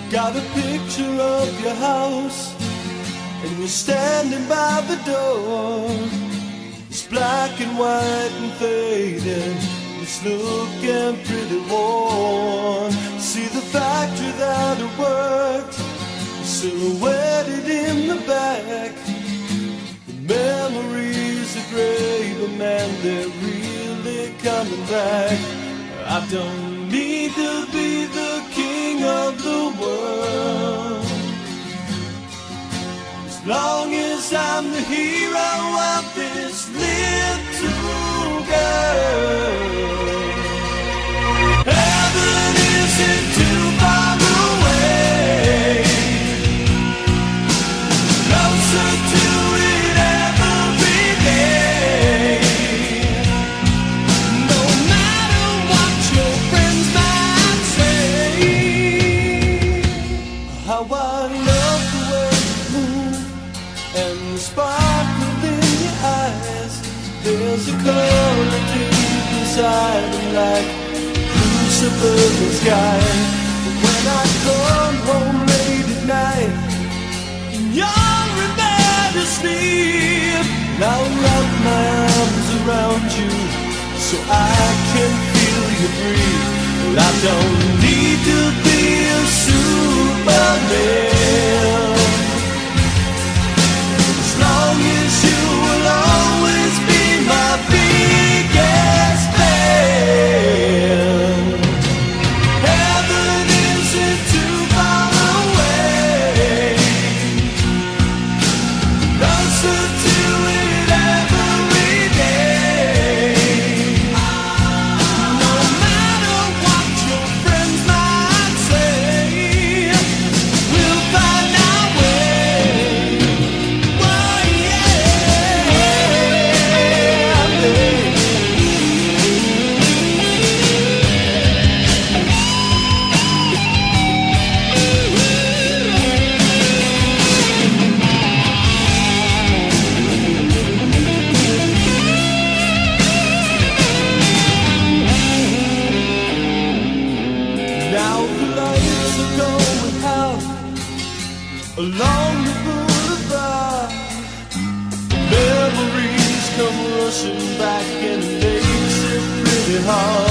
Got a picture of your house, and you're standing by the door. It's black and white and faded, it's looking pretty worn. See the factory that it worked, silhouetted in the back. The memories are gray, but man, they're really coming back. I don't need to be the king of the world, as long as I'm the hero of this little girl. Heaven isn't too far away, closer to it every day. No matter what your friends might say, how I love the way you move and the sparkle in your eyes. There's a color deep inside them like blue suburban sky. But when I come home late at night and you're in bed asleep, I'll wrap my arms around you so I can feel you breathe. Well, I don't need to be a Superman, as long as you will always be my biggest fan. Heaven isn't too far away, closer to it every day. No matter what your friends might say, we'll find our way. Oh yeah, baby. Now the lights are going out along the boulevard. Memories come rushing back and it makes it pretty hard.